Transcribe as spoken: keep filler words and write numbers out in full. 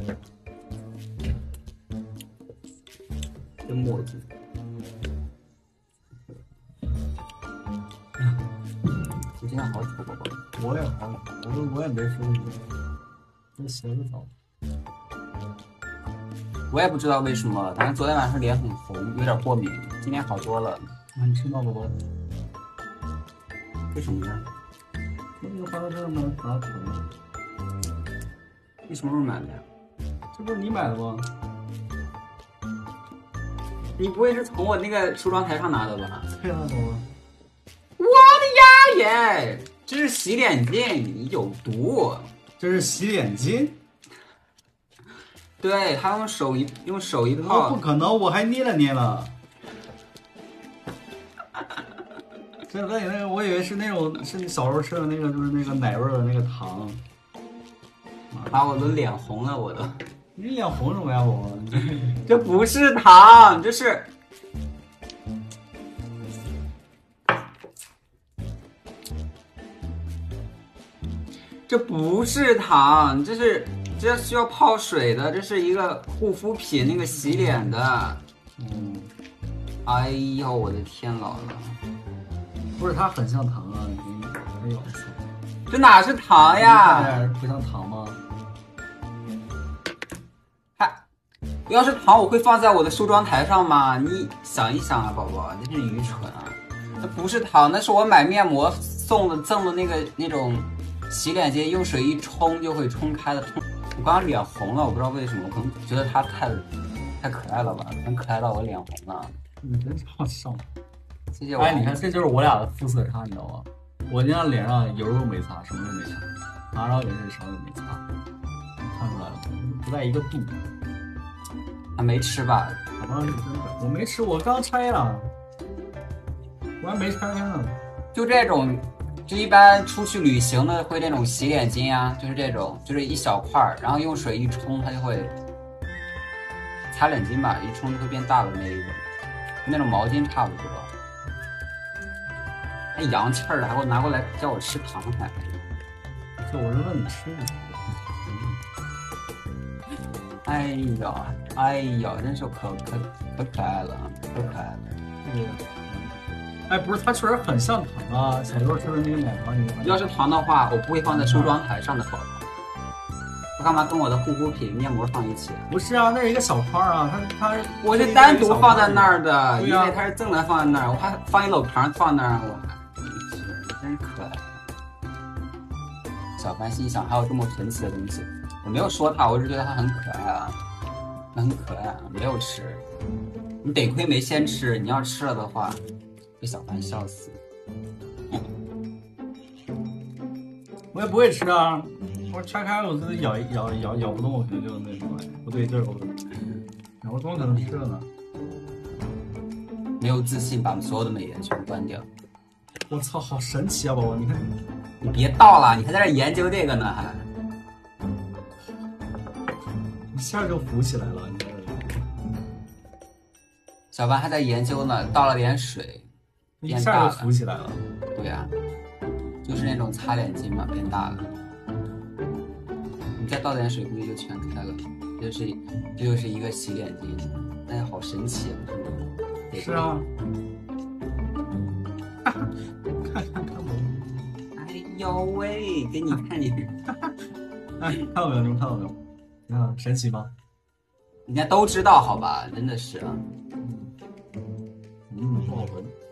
真墨迹。你今天好丑，宝宝。 我也好，我我也没说什么，这鞋子早。 我也不知道为什么，反正昨天晚上脸很红，有点过敏。今天好多了。 啊，你吃吗，宝宝？ 为什么呢？ 那个花生吗？啊，可能。 你什么时候买的呀？ 这不是你买的吗？ 你不会是从我那个梳妆台上拿的吧？ 对啊，宝宝。 我的呀耶！这是洗脸巾，你有毒。 这是洗脸巾。 对，他用手一用手一泡。 不可能，我还捏了捏了。这和你那个，我以为是那种是你小时候吃的那个，就是那个奶味的那个糖。 把我的脸红了，我都。 你脸红什么呀，宝宝？ 这不是糖，这是。这不是糖，这是这需要泡水的，这是一个护肤品，那个洗脸的。 嗯。 哎呦，我的天姥姥！ 不是，它很像糖啊，你没有。 这哪是糖呀？ 不像糖吗？ 还，要是糖，我会放在我的梳妆台上吗？你想一想啊，宝宝，真是愚蠢啊！那不是糖，那是我买面膜送的赠的那个那种洗脸巾，用水一冲就会冲开的。冲，我刚刚脸红了，我不知道为什么，我可能觉得它太太可爱了吧，很可爱到我脸红了。 你真好笑。 谢谢我。 哎，你看，这就是我俩的肤色差，你知道吗？我那张脸上油都没擦，什么都没擦，拿着也是什么都没擦，看出来了，不在一个度。 还没吃吧？ 好像是真的，我没吃，我刚拆了，我还没拆开呢。 就这种，就一般出去旅行的会那种洗脸巾啊，就是这种，就是一小块儿，然后用水一冲，它就会擦脸巾吧，一冲就会变大的那一种，跟那种毛巾差不多。还洋气儿的，还给我拿过来叫我吃糖还。 这我是问你吃不吃？ 哎呀，哎呀，真是可可可可爱了，可可爱了。 对。哎，不是，它确实很像糖啊，小时候吃的那个奶糖。 要是糖的话，我不会放在梳妆台上的，宝宝。我干嘛跟我的护肤品面膜放一起？ 不是啊，那是一个小块啊，它它我是单独放在那儿的， 啊、 因为它是正常放在那儿，我还放一篓糖放那儿，我还真是可爱。小凡心想，还有这么神奇的东西，我没有说它，我只是觉得它很可爱啊，很可爱啊，没有吃。你得亏没先吃，你要吃了的话，被小凡笑死。 我也不会吃啊。我拆开我自己咬咬咬咬不动，我可能就那什么不对劲儿，我咬不动可能吃了呢。 没有自信，把所有的美颜全关掉。 我操，好神奇啊，宝宝！你看， 你别倒了，你还在这研究这个呢，还一下就浮起来了。你小凡还在研究呢，倒了点水， 一下就浮起来了。 对呀、啊，就是那种擦脸巾嘛，变大了。你再倒点水，估计就全开了。这就是这就是一个洗脸巾，但是好神奇啊！ 是啊。看看看我。 哎呦喂，给你看你。 哎，看到没有？你们看到没有？你看神奇吧？ 人家都知道，好吧？真的是啊。 嗯，不好闻。